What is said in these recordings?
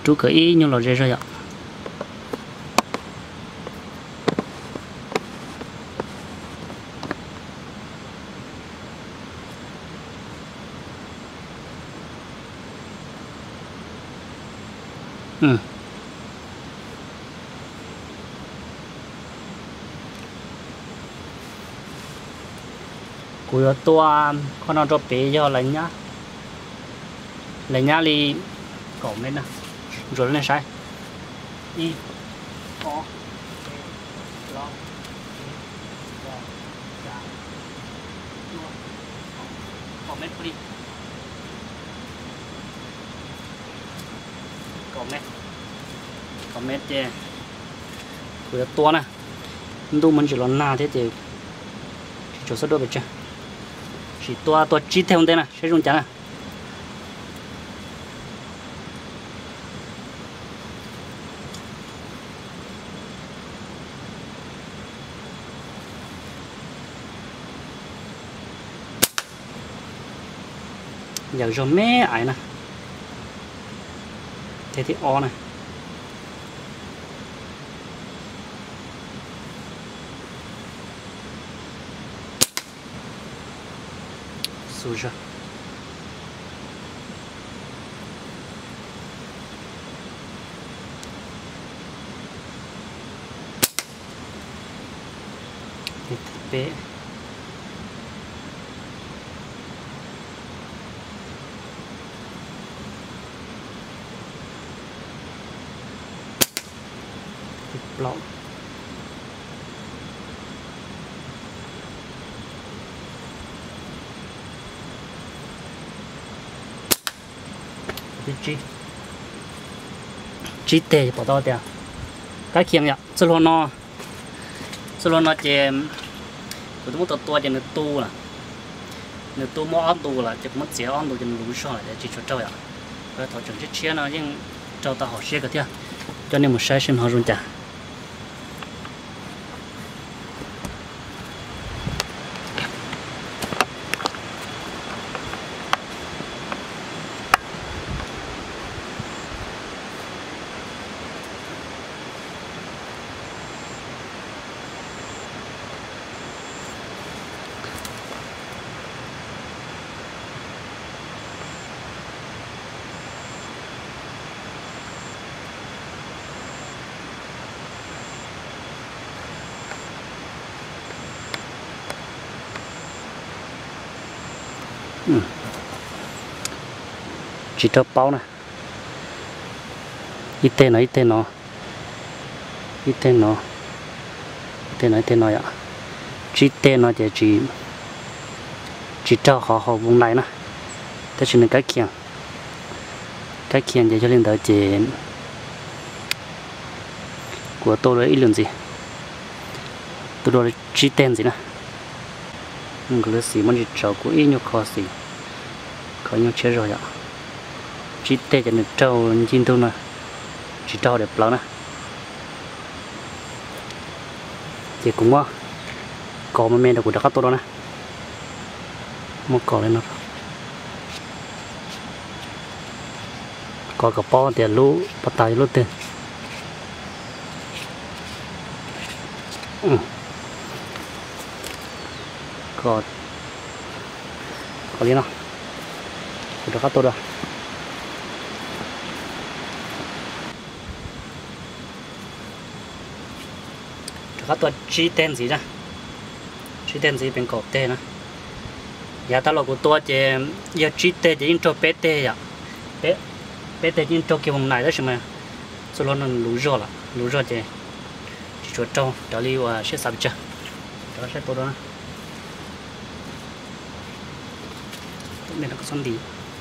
chú cái ý nhưng là dễ rồi ạ. Của tua con nó cho bé cho lấy nhá đi cỏ lên nè rồi lên sai đi có lo cỏ lên đi cỏ lên chứ của tua nè tôi muốn chỉ lo na thế thì chỗ số đôi bị chưa chỉ tua chi theo thế này sẽ dùng chắn à giờ cho mé ấy nè thế thì o này xui rồi thế bé lộn chi tê bỏ tao tiền cái khiêng nhở sơ lô nó chè của chúng tôi tua cho nó tu là nó tu mỏ ăn tu là chỉ mất chế ăn tu cho nó lúa rồi để chỉ cho trâu ạ rồi thọ trồng chết nó nhưng trâu ta họ xe cái thiệt cho nên một sai sinh họ run chả chỉ cho bao này ít tên nó ạ chỉ tên nó chỉ cho họ vùng này nè thế chỉ là cái kiềng để cho lên đó chỉ của tôi là ít lượng gì tôi đó là chỉ tên gì nè cái gì mà chỉ cho của ít nhiều khó gì có nhiều chế rồi ạ chỉ tê cho nên trâu chín thôi nè chỉ trâu đẹp lắm nè thì cũng có mà men được của đặc tốt đó nè một cỏ lên nó có cả po thì lú bắt tay lú tiền có đi nào của đặc tốt đó cácตัวชี้เต้นสิจ้ะชี้เต้นสิเป็นกบเต้นะอย่าตลกตัวเจอย่าชี้เต้จะยิ่งโจเป๊ะเต้อย่าเป๊ะเต้ยิ่งโจเกี่ยวกับไหนได้ใช่ไหมส่วนนั้นรู้รอละรู้รอเจช่วยโจเดี๋ยวเรียกว่าเชื่อสับจ้ะเดี๋ยวใช้ตัวนั้นตัวนี้เราก็สนดี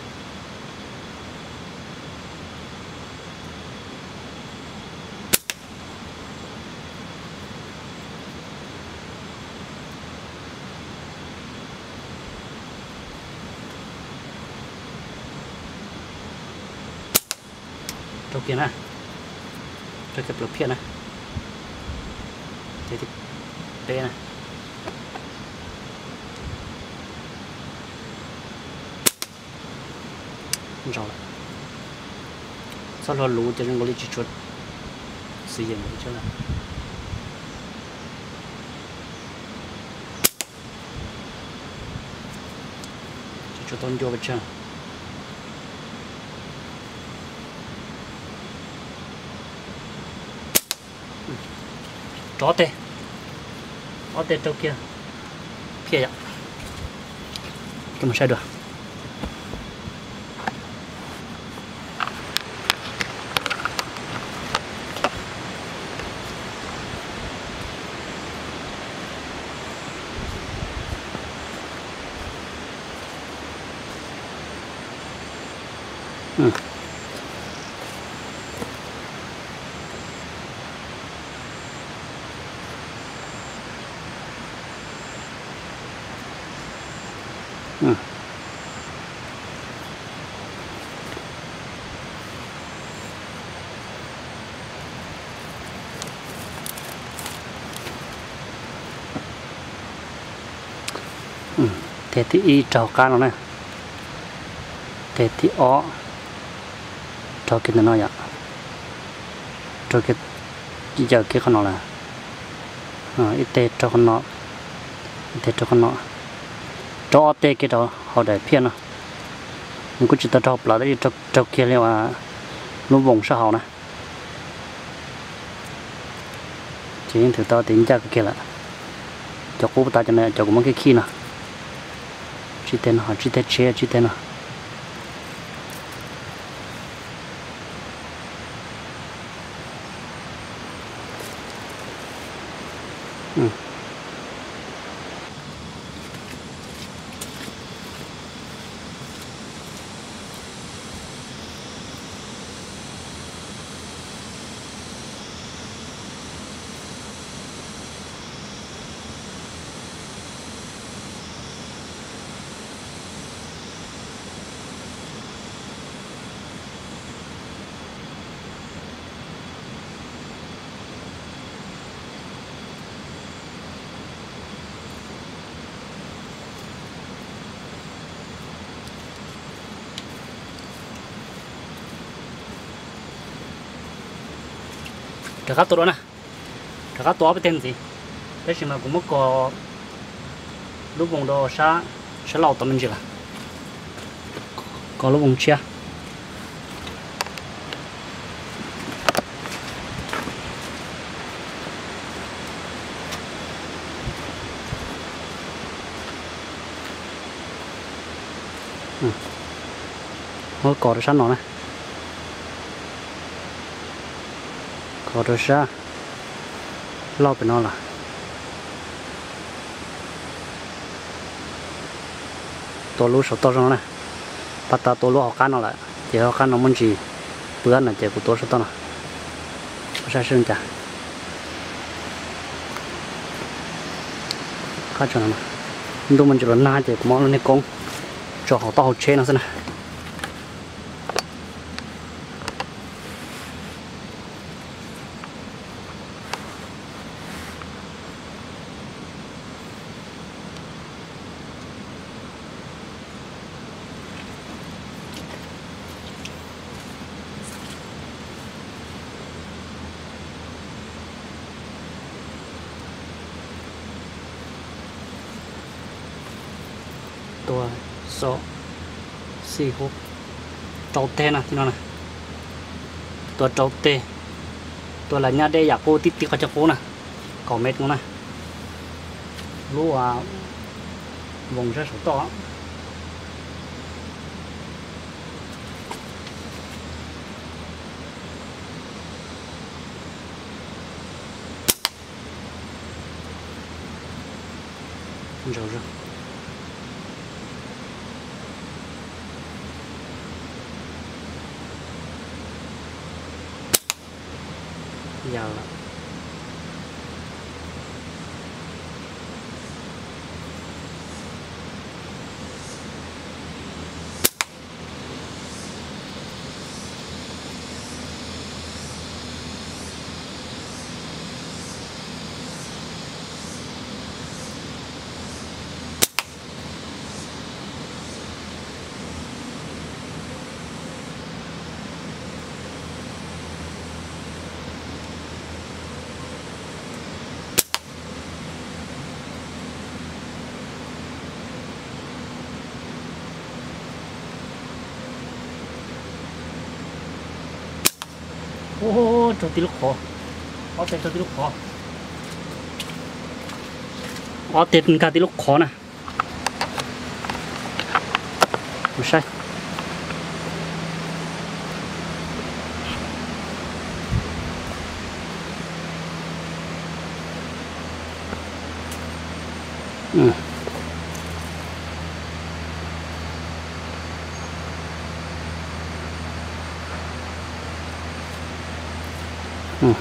ตัวเพี้ยนนะตัวเก็บตัวเพี้ยนนะเดี๋ยวที่เป๊ะนะรอละ sau đó lú cho nên có lý chỉ chuột sử dụng được chứ là chỉ chuột tôn vô với chân chó tê đâu kia kia vậy cái mà sai được thế thì y trào cá nó này thế thì ó trào cái nó vậy trào cái giờ cái con nó là ít tê trào con nó tê trào con nó trào tê cái đó họ để phiên nó mình cũng chỉ ta trào là đấy trào kia là nó vùng sao hậu này chỉ thử tao tính ra cái kia là cho cô ta cho nên cho cũng cái khi nào chỉ tên họ chỉ tên chế chỉ tên nào được các tổ đó nè được các tổ với tên gì đấy chỉ mà cũng mất có lúc vùng đó sẽ lâu tầm mình gì là có lúc vùng chia mới có được sẵn nó này có được ra lau bên nó là tổ lúa sốt to rồi này bắt ta tổ lúa họ cán nó lại thì họ cán nó muốn gì bữa này chỉ của tổ sốt to này sao xương chả cá cho nó nhưng mình chỉ là na chỉ của món này con cho họ to họ chế nó xem nàyตัวโซสี่หกโจเตนะที่นั่นนะตัวโจเตตัวอะไรเนี่ยได้อยากโคติดเขาจะโคนะก่อเม็ดงูนะรู้ว่าวงใช้สุดต่อเดี๋ยวgiờ là ô cho tí lúc khó ó tên cho tí lúc khó ó tên cả tí lúc khó nè không sai ừ. Ừ.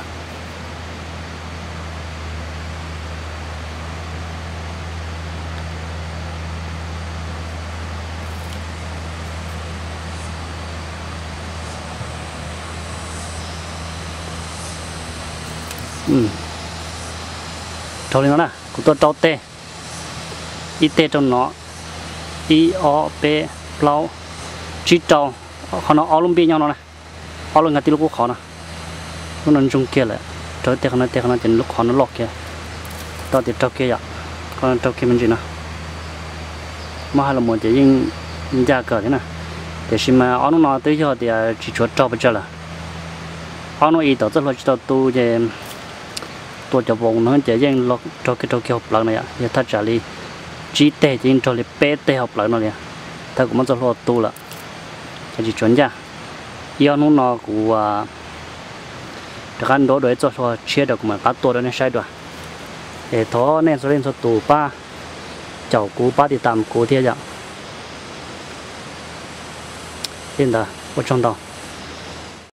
Ừ. Thôi nó nè, cũng tôi trâu tê, ít tê trong nó, i o p lau, chỉ trâu, họ nó áo lông bi nhau nó nè, áo lông ngắt tí lúc khó nè, nó nằm trong kia lại, trâu tê nó trên lúc khó nó lọt kia, tao thì trâu kia vậy, còn trâu kia mình gì nè, mà hay là một cái những giá cỡ thế nè, để xem mà áo nó tới giờ thì chỉ chuột trâu bây giờ là, áo nó ít tao rất là chỉ tao tu vềตัวจะวงนั้นจะยังล็อกจอกี่หอบหลังเนี่ยอย่าถ้าจะรีจีเตจะยังจอรีเป๊ะเตะหอบหลังเนี่ยถ้ากูมันจะรอตัวละจะจีจวนจ้ะยอนุ่งนอกูแต่การโดดโดยจะรอเชื่อเด็กมันปัดตัวนั้นใช่ด้วยท้อเนี่ยจะเล่นตัวป้าเจ้ากูป้าติดตามกูเที่ยวจ้ะเห็นด่าว่าชงต่อ